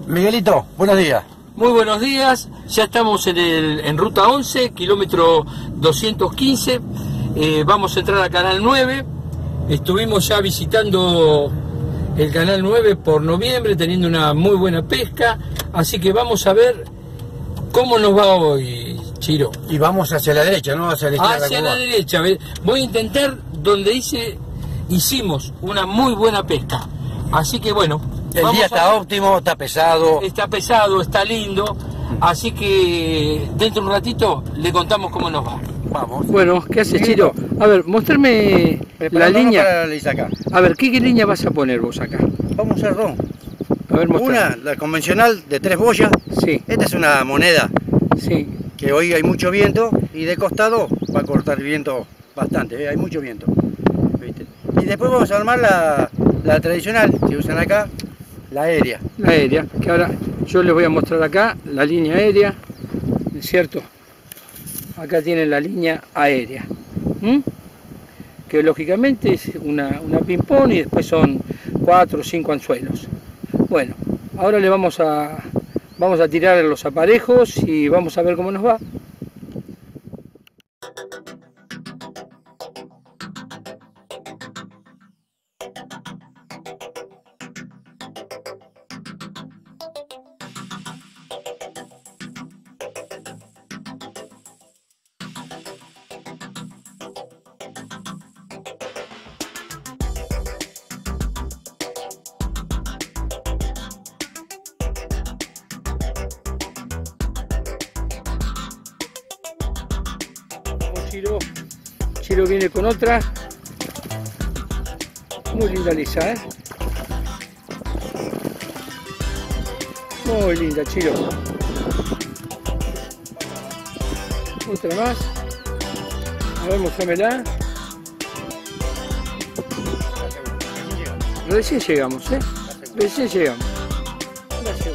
Miguelito, buenos días. Muy buenos días, ya estamos en ruta 11, kilómetro 215, vamos a entrar al canal 9, estuvimos ya visitando el canal 9 por noviembre, teniendo una muy buena pesca, así que vamos a ver cómo nos va hoy, Chiro. Y vamos hacia la derecha, ¿no? Hacia la izquierda. Hacia la derecha, voy a intentar donde hicimos una muy buena pesca, así que bueno. El día está óptimo, está pesado. Está pesado, está lindo, así que dentro de un ratito le contamos cómo nos va. Vamos. Bueno, ¿qué haces, Chiro? A ver, mostrarme la línea. Para la Isaca. A ver, ¿qué línea vas a poner vos acá? Vamos a hacer dos. A ver, mostrame. Una, la convencional de 3 boyas. Sí. Esta es una moneda. Sí. Que hoy hay mucho viento y de costado va a cortar el viento bastante, hay mucho viento. ¿Viste? Y después vamos a armar la tradicional que usan acá. La aérea. La aérea, que ahora yo les voy a mostrar acá la línea aérea, ¿es cierto? Acá tienen la línea aérea, que lógicamente es una ping-pong y después son 4 o 5 anzuelos. Bueno, ahora le vamos a tirar los aparejos y vamos a ver cómo nos va. Chiro viene con otra muy linda lisa, muy linda, Chiro. Otra más, a ver, mostrámela. Recién llegamos, recién llegamos. Gracias.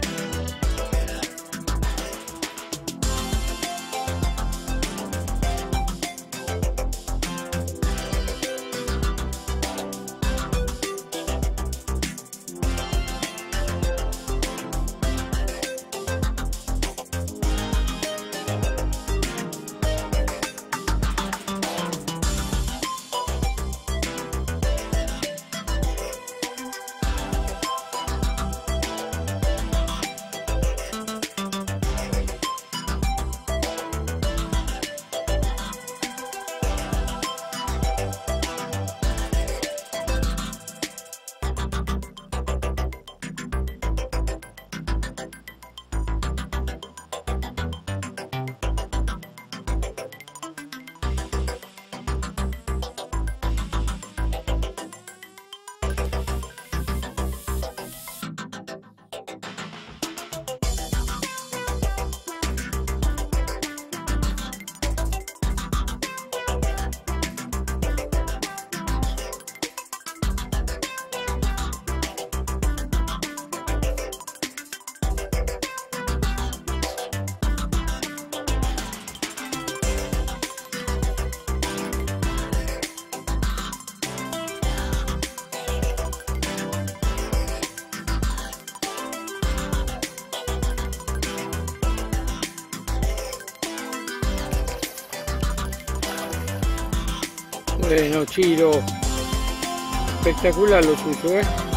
Bueno, Chiro, espectacular lo suyo,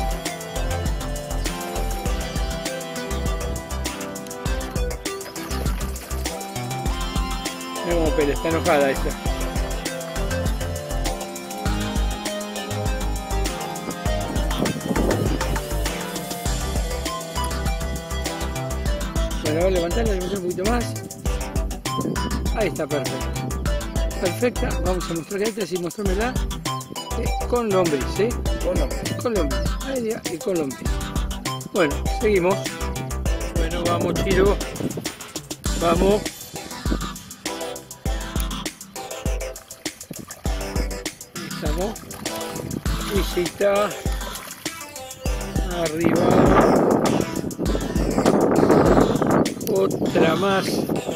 Mira cómo pelea, está enojada esta. Bueno, a ver, levantarla un poquito más. Ahí está, perfecto. Perfecta, vamos a mostrar esta, sí, mostrármela con lombriz, con lombriz, aérea y con lombriz. Bueno, seguimos. Bueno, vamos, Chiro, vamos. Ahí estamos. Visita. Arriba. Otra más.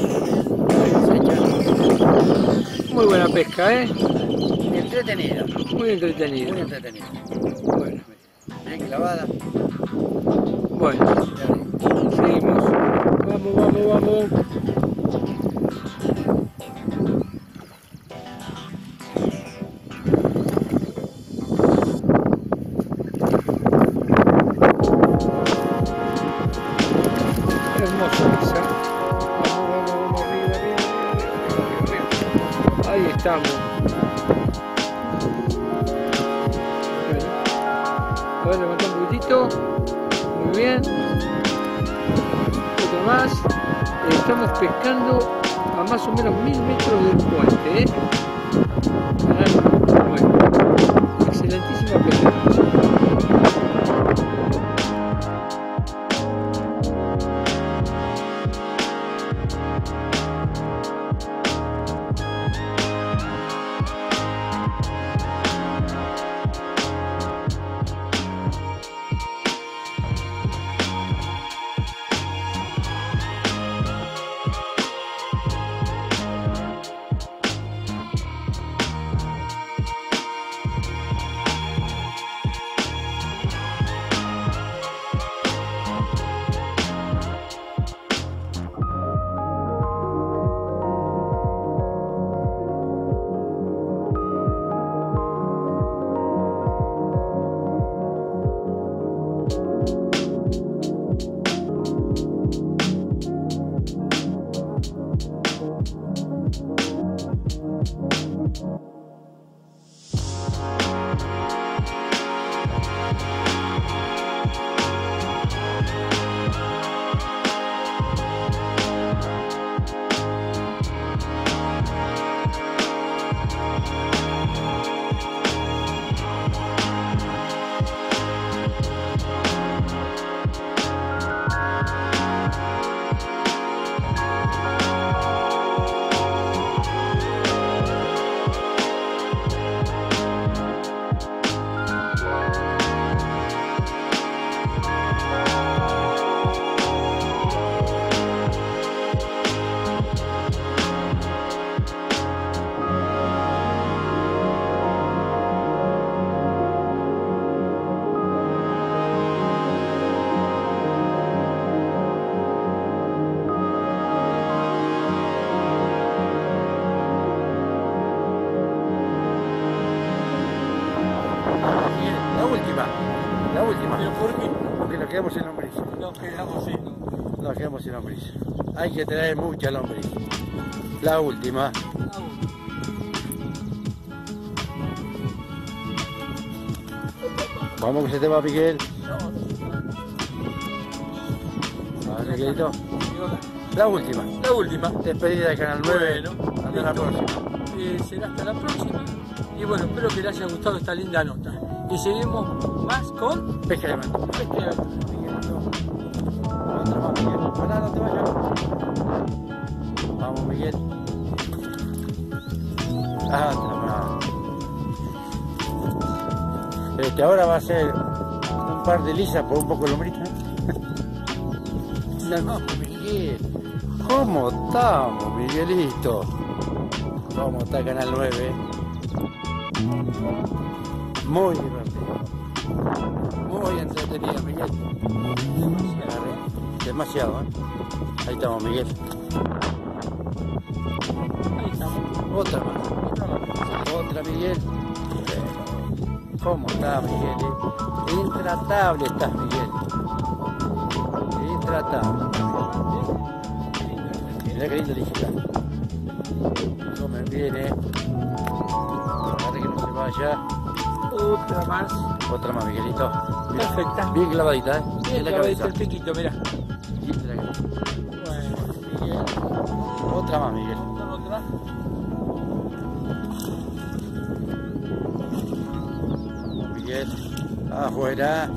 Muy buena pesca, Entretenida. Muy entretenida. Muy entretenida. Bueno. Bien clavada. Bueno. Vamos, vamos, vamos. Hermoso pizza. Vamos, vamos, arriba, arriba. Ahí estamos. A ver, levanta un poquitito. Muy bien. Otro más. Estamos pescando a más o menos 1000 metros del puente. Canal 9. Excelentísima pesca. La última. ¿Pero por qué? Porque nos quedamos sin lombriz. Nos quedamos sin. Nos quedamos sin lombriz. Hay que traer mucha lombriz. La última. Vamos que se te va, Miguel. A ver, Miguelito. La última. La última. Despedida del Canal 9. Bueno, hasta la próxima. Será hasta la próxima. Y bueno, espero que les haya gustado esta linda nota. Y seguimos más con Pesca de Aventura. Pesca de Aventura. Otra más, Miguel. Hola, no te vayas. Vamos, Miguel. Otra más. Ahora va a ser un par de lisas por un poco de lombriz. No, Miguel. ¿Cómo estamos, Miguelito? ¿Cómo está Canal 9? Muy divertido. Muy entretenido, Miguel. Demasiado, ¿eh? Ahí estamos, Miguel. Ahí estamos. Otra más. Otra, Miguel. ¿Cómo está, Miguel? Intratable estás, Miguel. Intratable. Mirá qué lindo digital. Comen bien, para que no se vaya. Otra más. Otra más, Miguelito. Mirá, Perfecta. bien clavadita, ¿eh? Bien En la clavadito cabeza. el piquito, mirá. Bien de la cabeza. Bueno, Miguel. Otra más, Miguel. otra. Miguel. Afuera.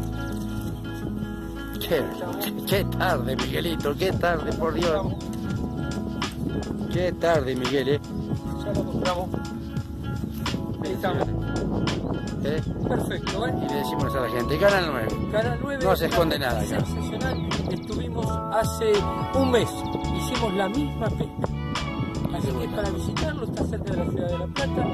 Qué tarde, Miguelito. Qué tarde, por Dios. Qué tarde, Miguel, Ya lo mostramos. Ahí estamos. Perfecto, ¿eh? Y le decimos a la gente, Canal 9. Canal 9. No se esconde nada acá. Sensacional. Estuvimos hace un mes. Hicimos la misma pesca. Así que para visitarlo está cerca de la ciudad de La Plata.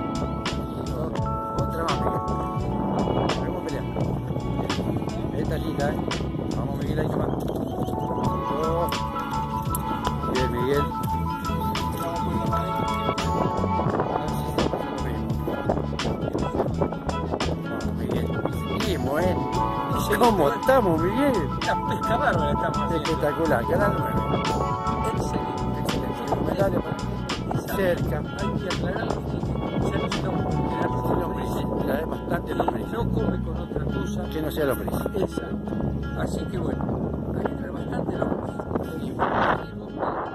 Otra más, Miguel. Vamos a pelear. Esta es linda. está, vamos Miguel, ahí nomás. Oh. Bien Miguel. Vamos Miguel. Seguimos, ¿cómo estamos Miguel? Una pesca bárbara estamos haciendo. Espectacular, canal 9. Excelente. Dale, cerca. Hay que aclarar que ya necesitamos quedar con lombrices. Ya es bastante lombriz. No come con otra cosa. Que no sea lombriz. Exacto. Así que bueno, hay que traer bastante lombriz. Y bueno,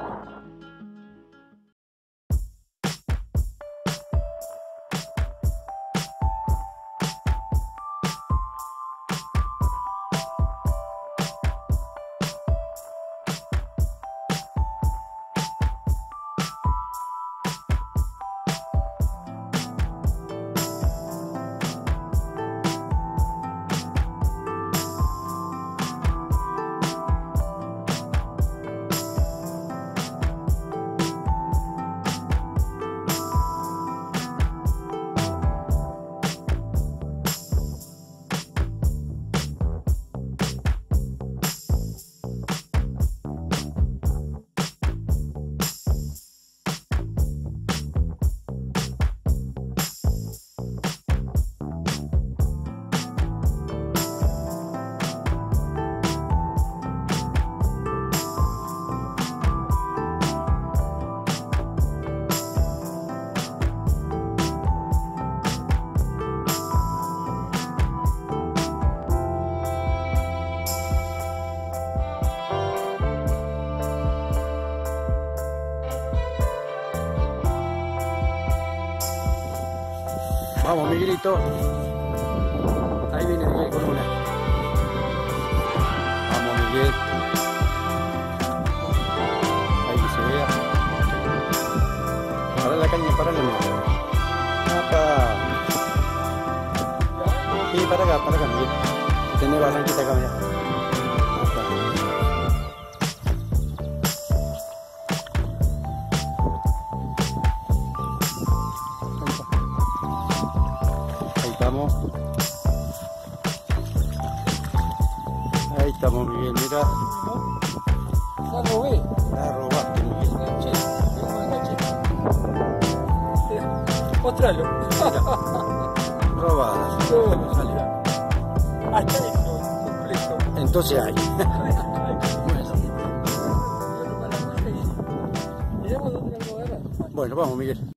Vamos Miguelito. Ahí viene Miguel con una. Vamos Miguel. Ahí que se vea. Para la caña, para la mía. Apa. Sí, para acá Miguel. Tenés barranquita acá, mira. Ahí estamos Miguel, mira. la robé. La robaste Miguel. Mostralo. Robada. Hasta eso, completo. Entonces hay. Bueno, vamos Miguel.